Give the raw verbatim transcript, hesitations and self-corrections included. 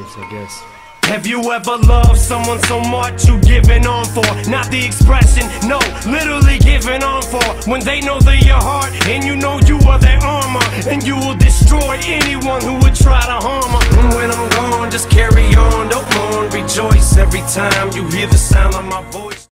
lives, I guess. Have you ever loved someone so much you giving on for? Not the expression, no, literally giving on for. When they know they're your heart and you know you are their armor, and you will destroy anyone who would try to harm her. And when I'm gone, just carry on, don't mourn, rejoice every time you hear the sound of my voice.